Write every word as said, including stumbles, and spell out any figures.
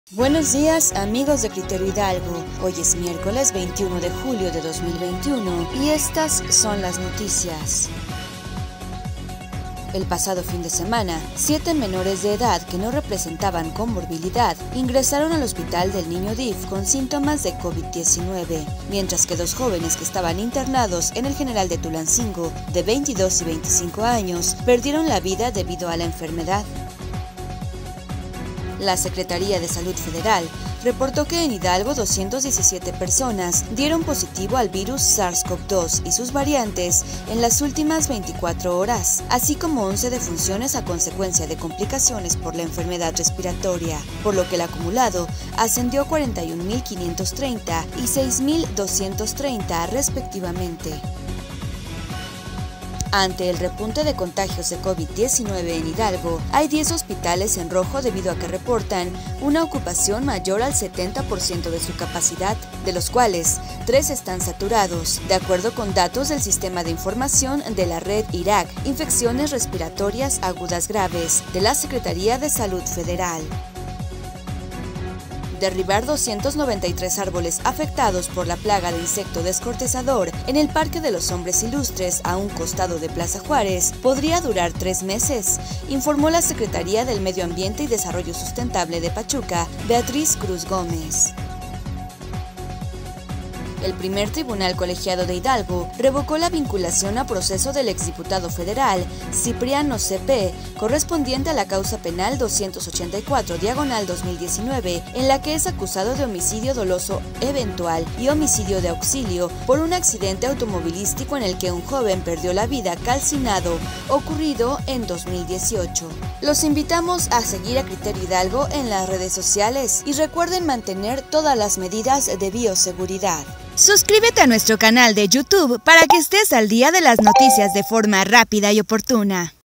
Buenos días, amigos de Criterio Hidalgo. Hoy es miércoles veintiuno de julio de dos mil veintiuno y estas son las noticias. El pasado fin de semana, siete menores de edad que no representaban comorbilidad ingresaron al hospital del Niño D I F con síntomas de COVID diecinueve, mientras que dos jóvenes que estaban internados en el General de Tulancingo, de veintidós y veinticinco años, perdieron la vida debido a la enfermedad. La Secretaría de Salud Federal reportó que en Hidalgo doscientas diecisiete personas dieron positivo al virus SARS CoV dos y sus variantes en las últimas veinticuatro horas, así como once defunciones a consecuencia de complicaciones por la enfermedad respiratoria, por lo que el acumulado ascendió a cuarenta y un mil quinientos treinta y seis mil doscientos treinta respectivamente. Ante el repunte de contagios de COVID diecinueve en Hidalgo, hay diez hospitales en rojo debido a que reportan una ocupación mayor al setenta por ciento de su capacidad, de los cuales tres están saturados, de acuerdo con datos del Sistema de Información de la Red I R A C, Infecciones Respiratorias Agudas Graves, de la Secretaría de Salud Federal. Derribar doscientos noventa y tres árboles afectados por la plaga de insecto descortezador en el Parque de los Hombres Ilustres a un costado de Plaza Juárez podría durar tres meses, informó la Secretaría del Medio Ambiente y Desarrollo Sustentable de Pachuca, Beatriz Cruz Gómez. El primer tribunal colegiado de Hidalgo revocó la vinculación a proceso del exdiputado federal Cipriano C P, correspondiente a la causa penal doscientos ochenta y cuatro diagonal dos mil diecinueve, en la que es acusado de homicidio doloso eventual y homicidio de auxilio por un accidente automovilístico en el que un joven perdió la vida calcinado, ocurrido en dos mil dieciocho. Los invitamos a seguir a Criterio Hidalgo en las redes sociales y recuerden mantener todas las medidas de bioseguridad. Suscríbete a nuestro canal de YouTube para que estés al día de las noticias de forma rápida y oportuna.